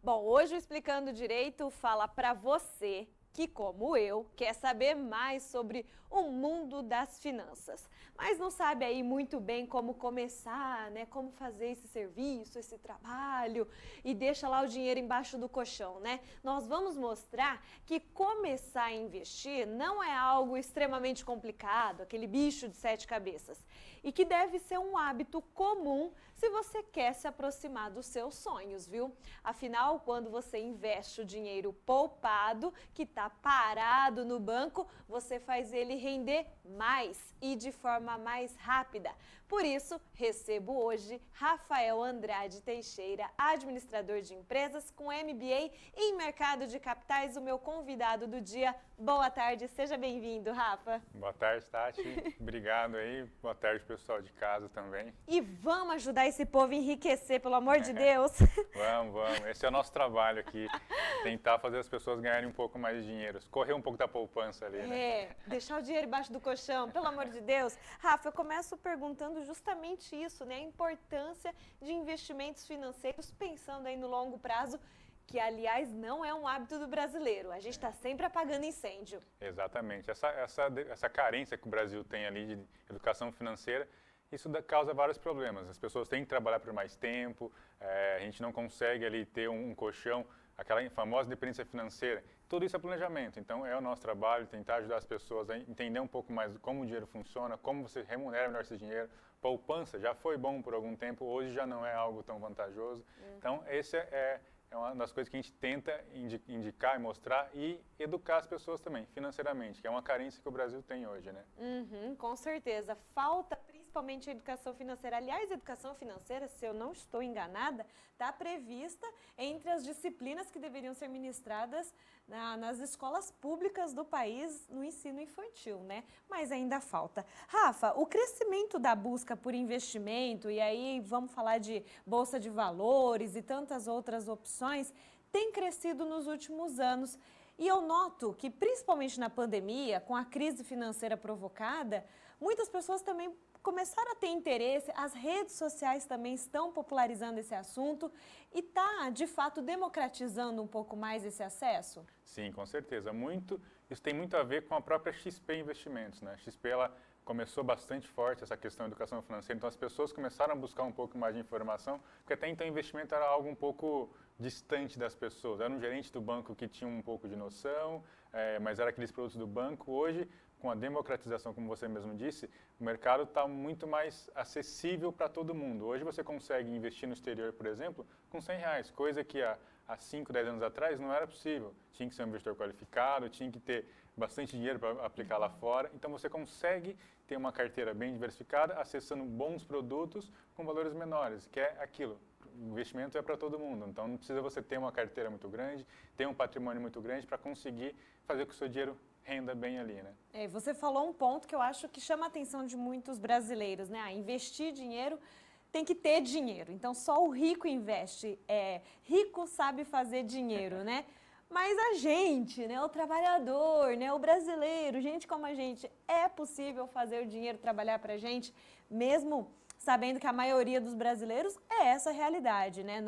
Bom, hoje o Explicando Direito fala para você que, como eu, quer saber mais sobre o mundo das finanças, mas não sabe aí muito bem como começar, né? Como fazer esse serviço, esse trabalho e deixa lá o dinheiro embaixo do colchão, né? Nós vamos mostrar que começar a investir não é algo extremamente complicado, aquele bicho de 7 cabeças, e que deve ser um hábito comum se você quer se aproximar dos seus sonhos, viu? Afinal, quando você investe o dinheiro poupado, que está parado no banco, você faz ele render mais e de forma mais rápida. Por isso, recebo hoje Rafael Andrade Teixeira, administrador de empresas com MBA em mercado de capitais, o meu convidado do dia. Boa tarde, seja bem-vindo, Rafa. Boa tarde, Tati. Obrigado aí. Boa tarde, pessoal de casa também. E vamos ajudar esse povo a enriquecer, pelo amor de Deus. Vamos. Esse é o nosso trabalho aqui. Tentar fazer as pessoas ganharem um pouco mais de dinheiro. Correr um pouco da poupança ali, né? Deixar o dinheiro embaixo do colchão, pelo amor de Deus. Rafa, eu começo perguntando justamente isso, né? A importância de investimentos financeiros pensando aí no longo prazo, que, aliás, não é um hábito do brasileiro. A gente está sempre apagando incêndio. Exatamente. Essa carência que o Brasil tem ali de educação financeira, isso causa vários problemas. As pessoas têm que trabalhar por mais tempo, a gente não consegue ali ter um colchão, aquela famosa dependência financeira. Tudo isso é planejamento. Então, é o nosso trabalho tentar ajudar as pessoas a entender um pouco mais como o dinheiro funciona, como você remunera melhor esse dinheiro. Poupança já foi bom por algum tempo, hoje já não é algo tão vantajoso. Então, esse é uma das coisas que a gente tenta indicar e mostrar e educar as pessoas também, financeiramente, que é uma carência que o Brasil tem hoje, né? Com certeza. Falta principalmente a educação financeira. Aliás, a educação financeira, se eu não estou enganada, está prevista entre as disciplinas que deveriam ser ministradas nas escolas públicas do país no ensino infantil, né? Mas ainda falta. Rafa, o crescimento da busca por investimento, e aí vamos falar de bolsa de valores e tantas outras opções, tem crescido nos últimos anos. E eu noto que, principalmente na pandemia, com a crise financeira provocada, muitas pessoas também começaram a ter interesse, as redes sociais também estão popularizando esse assunto e está, de fato, democratizando um pouco mais esse acesso? Sim, com certeza. Isso tem muito a ver com a própria XP Investimentos, né? A XP, ela começou bastante forte essa questão da educação financeira, então as pessoas começaram a buscar um pouco mais de informação, porque até então o investimento era algo um pouco distante das pessoas. Era um gerente do banco que tinha um pouco de noção, mas era aqueles produtos do banco. Hoje, com a democratização, como você mesmo disse, o mercado está muito mais acessível para todo mundo. Hoje você consegue investir no exterior, por exemplo, com R$100, coisa que há 5, 10 anos atrás não era possível. Tinha que ser um investidor qualificado, tinha que ter bastante dinheiro para aplicar lá fora. Então você consegue ter uma carteira bem diversificada, acessando bons produtos com valores menores, que é aquilo. O investimento é para todo mundo, então não precisa você ter uma carteira muito grande, ter um patrimônio muito grande para conseguir fazer com que o seu dinheiro renda bem ali, né? Você falou um ponto que eu acho que chama a atenção de muitos brasileiros, né? Investir dinheiro tem que ter dinheiro, então só o rico investe, rico sabe fazer dinheiro, né? Mas a gente, né, o trabalhador, né, o brasileiro, gente como a gente, é possível fazer o dinheiro trabalhar para a gente, mesmo sabendo que a maioria dos brasileiros é essa realidade, né?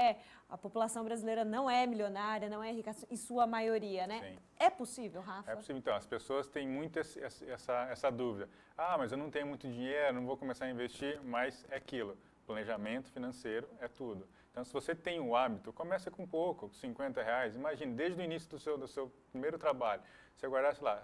A população brasileira não é milionária, não é rica, em sua maioria, né? Sim. É possível, Rafa? É possível. Então, as pessoas têm muito essa dúvida. Mas eu não tenho muito dinheiro, não vou começar a investir, mas é aquilo. Planejamento financeiro é tudo. Então, se você tem o hábito, comece com pouco, com R$50. Imagine, desde o início do seu primeiro trabalho, você guardasse lá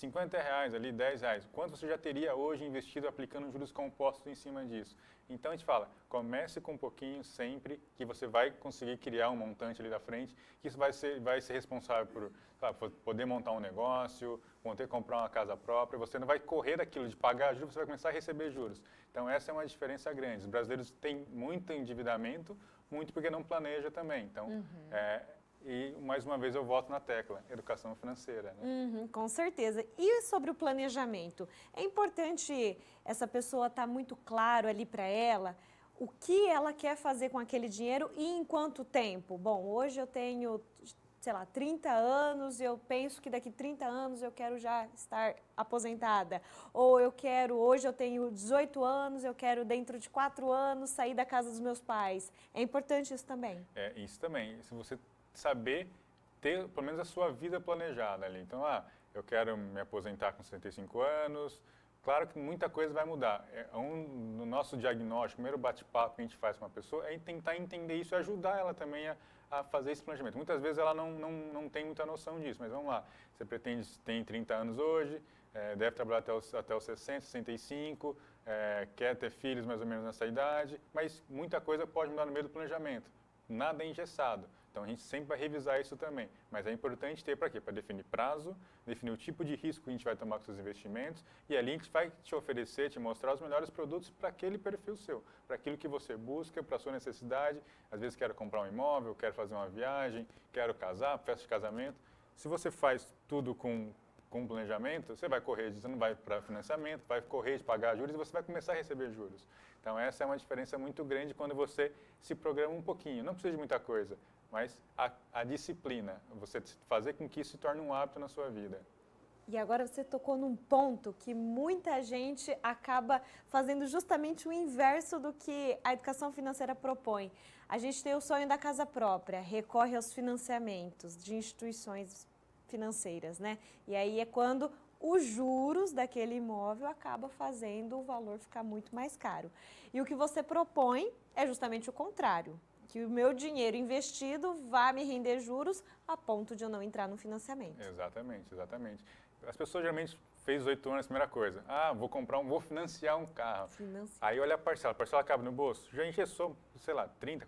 R$50 ali, R$10. Quanto você já teria hoje investido aplicando juros compostos em cima disso? Então, a gente fala, comece com um pouquinho sempre, que você vai conseguir criar um montante ali da frente, que isso vai ser responsável por poder montar um negócio, poder comprar uma casa própria. Você não vai correr daquilo de pagar juros, você vai começar a receber juros. Então, essa é uma diferença grande. Os brasileiros têm muito endividamento, muito porque não planeja também. Então, e, mais uma vez, eu volto na tecla, educação financeira. Né? Com certeza. E sobre o planejamento? É importante essa pessoa estar muito claro ali para ela o que ela quer fazer com aquele dinheiro e em quanto tempo. Bom, hoje eu tenho, sei lá, 30 anos e eu penso que daqui 30 anos eu quero já estar aposentada. Ou hoje eu tenho 18 anos, eu quero dentro de 4 anos sair da casa dos meus pais. É importante isso também? Isso também. Se você saber ter, pelo menos, a sua vida planejada ali. Então, eu quero me aposentar com 65 anos. Claro que muita coisa vai mudar. No nosso diagnóstico, o primeiro bate-papo que a gente faz com uma pessoa é tentar entender isso e ajudar ela também a fazer esse planejamento. Muitas vezes ela não tem muita noção disso, mas vamos lá. Você tem 30 anos hoje, deve trabalhar até os 60, 65, quer ter filhos mais ou menos nessa idade, mas muita coisa pode mudar no meio do planejamento. Nada é engessado. Então, a gente sempre vai revisar isso também. Mas é importante ter para quê? Para definir prazo, definir o tipo de risco que a gente vai tomar com seus investimentos e ali a gente vai te oferecer, te mostrar os melhores produtos para aquele perfil seu, para aquilo que você busca, para a sua necessidade. Às vezes, quero comprar um imóvel, quero fazer uma viagem, quero casar, festa de casamento. Se você faz tudo com planejamento, você vai correr, você não vai para financiamento, vai correr de pagar juros e você vai começar a receber juros. Então, essa é uma diferença muito grande quando você se programa um pouquinho. Não precisa de muita coisa, mas a disciplina, você fazer com que isso se torne um hábito na sua vida. E agora você tocou num ponto que muita gente acaba fazendo justamente o inverso do que a educação financeira propõe. A gente tem o sonho da casa própria, recorre aos financiamentos de instituições financeiras, né? E aí é quando os juros daquele imóvel acaba fazendo o valor ficar muito mais caro. E o que você propõe é justamente o contrário, que o meu dinheiro investido vá me render juros a ponto de eu não entrar no financiamento. Exatamente, exatamente. As pessoas geralmente fez 18 anos, a primeira coisa, vou financiar um carro. Aí olha a parcela acaba no bolso, já engessou, sei lá, 30%,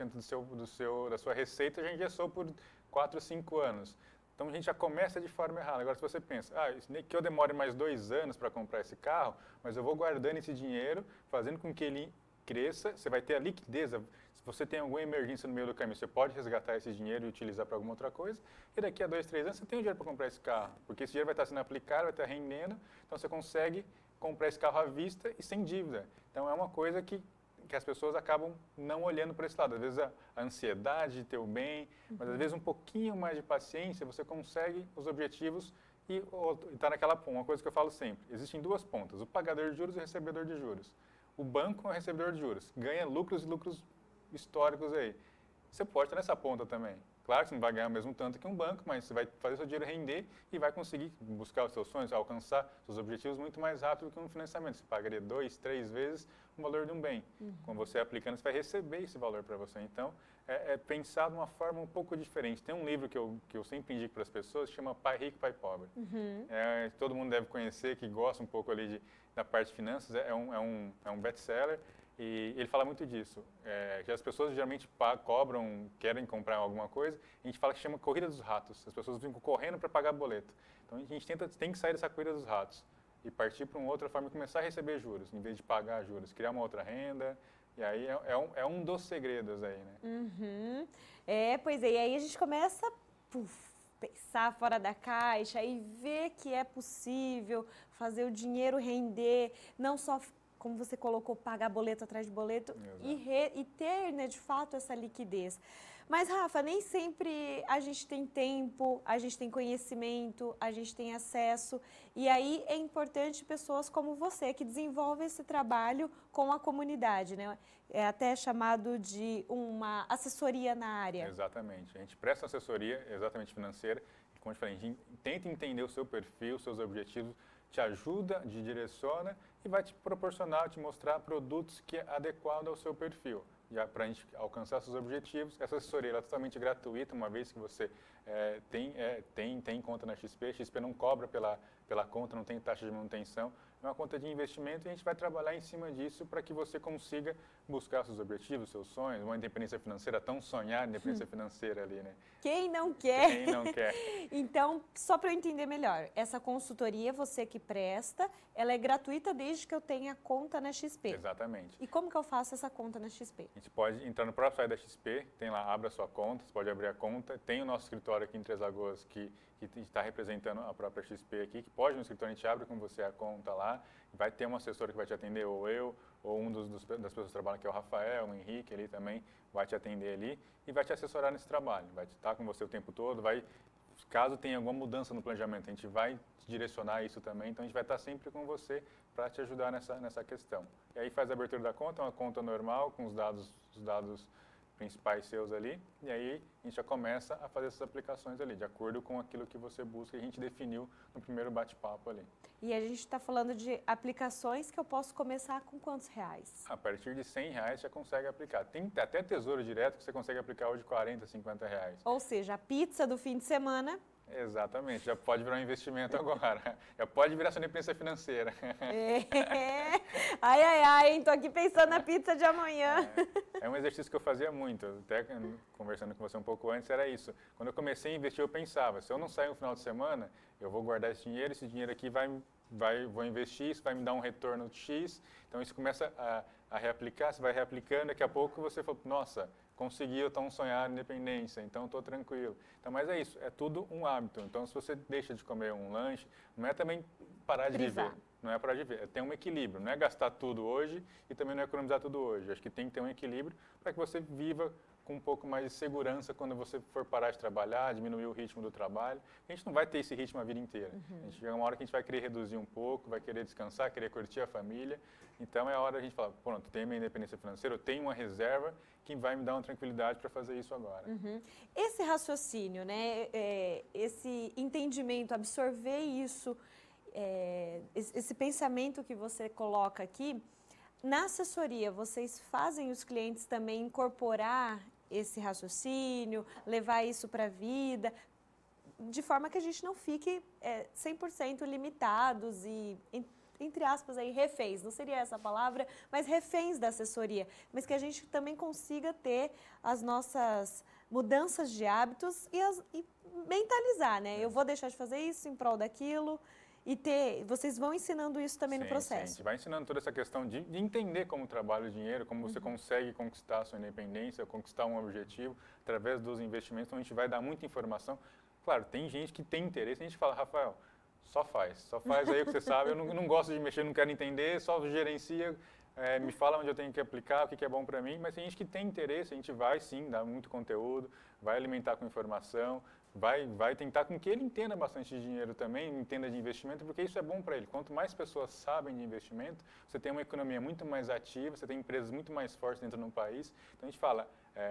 40% da sua receita já engessou por 4, 5 anos. Então, a gente já começa de forma errada. Agora, se você pensa, que eu demore mais 2 anos para comprar esse carro, mas eu vou guardando esse dinheiro, fazendo com que ele cresça, você vai ter a liquidez. Se você tem alguma emergência no meio do caminho, você pode resgatar esse dinheiro e utilizar para alguma outra coisa. E daqui a 2, 3 anos, você tem o dinheiro para comprar esse carro, porque esse dinheiro vai estar sendo aplicado, vai estar rendendo, então você consegue comprar esse carro à vista e sem dívida. Então, é uma coisa que as pessoas acabam não olhando para esse lado. Às vezes a ansiedade de ter o bem, mas às vezes um pouquinho mais de paciência, você consegue os objetivos e está naquela ponta. Uma coisa que eu falo sempre, existem 2 pontas, o pagador de juros e o recebedor de juros. O banco é o recebedor de juros, ganha lucros e lucros históricos aí. Você pode estar nessa ponta também. Claro que você não vai ganhar o mesmo tanto que um banco, mas você vai fazer seu dinheiro render e vai conseguir buscar os seus sonhos, alcançar seus objetivos muito mais rápido que um financiamento. Você pagaria 2, 3 vezes o valor de um bem. Quando você aplicando, você vai receber esse valor para você. Então, é pensar de uma forma um pouco diferente. Tem um livro que eu sempre indico para as pessoas, que chama Pai Rico, Pai Pobre. Todo mundo deve conhecer, que gosta um pouco ali da parte de finanças, é um best-seller. E ele fala muito disso, que as pessoas geralmente cobram, querem comprar alguma coisa, a gente fala que chama corrida dos ratos, as pessoas ficam correndo para pagar boleto. Então a gente tem que sair dessa corrida dos ratos e partir para uma outra forma e começar a receber juros, em vez de pagar juros, criar uma outra renda, e aí é um dos segredos aí, né? Pois é, e aí a gente começa a pensar fora da caixa e ver que é possível fazer o dinheiro render, não só como você colocou, pagar boleto atrás de boleto e ter, né, de fato, essa liquidez. Mas, Rafa, nem sempre a gente tem tempo, a gente tem conhecimento, a gente tem acesso. E aí é importante pessoas como você, que desenvolvem esse trabalho com a comunidade, né? É até chamado de uma assessoria na área. Exatamente. A gente presta assessoria exatamente financeira. E, como eu te falei, a gente tenta entender o seu perfil, seus objetivos, te ajuda, te direciona e vai te proporcionar, te mostrar produtos que é adequado ao seu perfil, para a gente alcançar seus objetivos. Essa assessoria é totalmente gratuita, uma vez que você tem conta na XP. XP não cobra pela conta, não tem taxa de manutenção, é uma conta de investimento e a gente vai trabalhar em cima disso para que você consiga buscar seus objetivos, seus sonhos, uma independência financeira, tão sonhar independência financeira ali, né? Quem não quer? Quem não quer? Então, só para eu entender melhor, essa consultoria, você que presta, ela é gratuita desde que eu tenha conta na XP? Exatamente. E como que eu faço essa conta na XP? A gente pode entrar no próprio site da XP, tem lá, abra sua conta, você pode abrir a conta, tem o nosso escritório aqui em Três Lagoas que está representando a própria XP aqui, que pode no escritório, a gente abre com você a conta lá, vai ter uma assessora que vai te atender, ou eu, ou das pessoas que trabalham, que é o Rafael, o Henrique ali também, vai te atender ali e vai te assessorar nesse trabalho, vai estar com você o tempo todo, caso tenha alguma mudança no planejamento, a gente vai te direcionar isso também, então a gente vai estar sempre com você para te ajudar nessa questão. E aí faz a abertura da conta, uma conta normal, com os dados principais seus ali, e aí a gente já começa a fazer essas aplicações ali, de acordo com aquilo que você busca e a gente definiu no primeiro bate-papo ali. E a gente está falando de aplicações que eu posso começar com quantos reais? A partir de R$100 já consegue aplicar. Tem até Tesouro Direto que você consegue aplicar hoje de R$40, R$50. Ou seja, a pizza do fim de semana. Exatamente, já pode virar um investimento agora, já pode virar sua independência financeira. Ai, ai, ai, hein? Tô aqui pensando na pizza de amanhã. É um exercício que eu fazia muito, até conversando com você um pouco antes, era isso. Quando eu comecei a investir, eu pensava, se eu não sair no final de semana, eu vou guardar esse dinheiro aqui vou investir, isso vai me dar um retorno de X, então isso começa a reaplicar, você vai reaplicando, daqui a pouco você fala, nossa, consegui, eu tão sonhar independência, então estou tranquilo. Então, mas é isso, é tudo um hábito. Então, se você deixa de comer um lanche, não é também parar de viver. Não é parar de viver, é ter um equilíbrio. Não é gastar tudo hoje e também não é economizar tudo hoje. Acho que tem que ter um equilíbrio para que você viva com um pouco mais de segurança quando você for parar de trabalhar, diminuir o ritmo do trabalho. A gente não vai ter esse ritmo a vida inteira. A gente chega uma hora que a gente vai querer reduzir um pouco, vai querer descansar, querer curtir a família. Então, é a hora da gente falar, pronto, tenho minha independência financeira, eu tenho uma reserva que vai me dar uma tranquilidade para fazer isso agora. Esse raciocínio, né, esse entendimento, absorver isso, esse pensamento que você coloca aqui, na assessoria, vocês fazem os clientes também incorporar esse raciocínio, levar isso para a vida, de forma que a gente não fique 100% limitados e, entre aspas, aí, reféns, não seria essa a palavra, mas reféns da assessoria, mas que a gente também consiga ter as nossas mudanças de hábitos e mentalizar, né? Eu vou deixar de fazer isso em prol daquilo. Vocês vão ensinando isso também no processo. Sim, a gente vai ensinando toda essa questão de entender como trabalha o dinheiro, como você consegue conquistar a sua independência, conquistar um objetivo através dos investimentos. Então, a gente vai dar muita informação. Claro, tem gente que tem interesse, a gente fala, Rafael, só faz aí o que você sabe, eu não gosto de mexer, não quero entender, só gerencia, me fala onde eu tenho que aplicar, o que é bom para mim, mas tem gente que tem interesse, a gente vai sim dar muito conteúdo, vai alimentar com informação, vai tentar com que ele entenda bastante de dinheiro também, entenda de investimento, porque isso é bom para ele. Quanto mais pessoas sabem de investimento, você tem uma economia muito mais ativa, você tem empresas muito mais fortes dentro de um país. Então, a gente fala,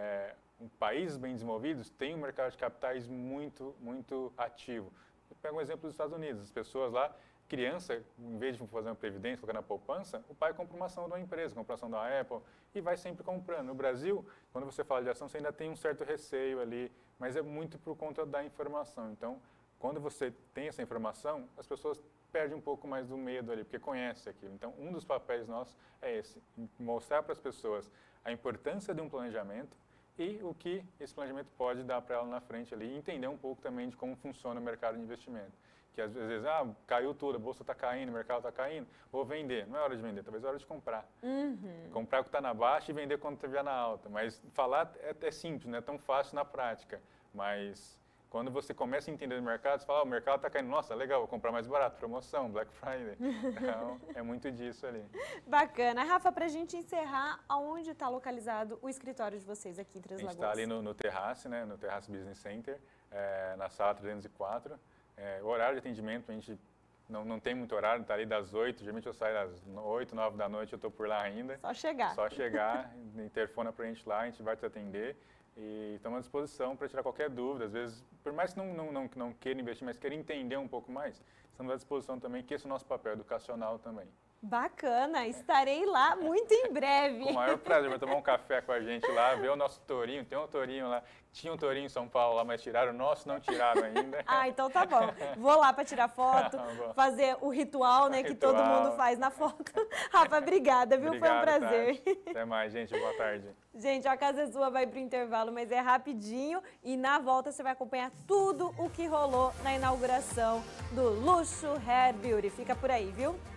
países bem desenvolvidos têm um mercado de capitais muito, muito ativo. Eu pego um exemplo dos Estados Unidos, as pessoas lá, criança, em vez de fazer uma previdência, colocar na poupança, o pai compra uma ação de uma empresa, compra uma ação da Apple e vai sempre comprando. No Brasil, quando você fala de ação, você ainda tem um certo receio ali, mas é muito por conta da informação. Então, quando você tem essa informação, as pessoas perdem um pouco mais do medo ali, porque conhecem aquilo. Então, um dos papéis nossos é esse, mostrar para as pessoas a importância de um planejamento e o que esse planejamento pode dar para ela na frente ali, e entender um pouco também de como funciona o mercado de investimento. Que às vezes, caiu tudo, a bolsa está caindo, o mercado está caindo, vou vender. Não é hora de vender, talvez é hora de comprar. Comprar o que está na baixa e vender quando estiver na alta. Mas falar é simples, não é tão fácil na prática. Mas quando você começa a entender o mercado, você fala, o mercado está caindo, nossa, legal, vou comprar mais barato, promoção, Black Friday. Então, é muito disso ali. Bacana. Rafa, para a gente encerrar, aonde está localizado o escritório de vocês aqui em Três Lagoas? A gente está ali no Terrace, né, no Terrace Business Center, na sala 304. O horário de atendimento, a gente não tem muito horário, está ali das 8, geralmente eu saio das 8, 9 da noite, eu estou por lá ainda. Só chegar. Só chegar, interfona para a gente lá, a gente vai te atender e estamos à disposição para tirar qualquer dúvida. Às vezes, por mais que não queira investir, mas queira entender um pouco mais, estamos à disposição também, que esse é o nosso papel educacional também. Bacana, estarei lá muito em breve. Com o maior prazer, vai tomar um café com a gente lá, ver o nosso tourinho, tem um tourinho lá, tinha um tourinho em São Paulo lá, mas tiraram o nosso, não tiraram ainda. Então tá bom, vou lá para tirar foto, fazer o ritual, né, que todo mundo faz na foto. Rafa, obrigada, viu? Obrigado, foi um prazer. Tati. Até mais, gente, boa tarde. Gente, a casa é sua, vai pro intervalo, mas é rapidinho e na volta você vai acompanhar tudo o que rolou na inauguração do Luxo Hair Beauty. Fica por aí, viu?